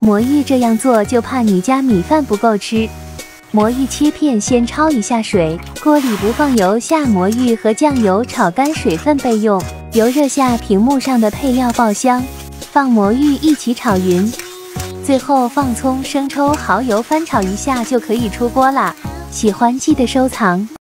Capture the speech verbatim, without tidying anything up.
魔芋这样做就怕你家米饭不够吃。魔芋切片先焯一下水，锅里不放油，下魔芋和酱油炒干水分备用。油热下，屏幕上的配料爆香，放魔芋一起炒匀，最后放葱、生抽、蚝油翻炒一下就可以出锅啦。喜欢记得收藏。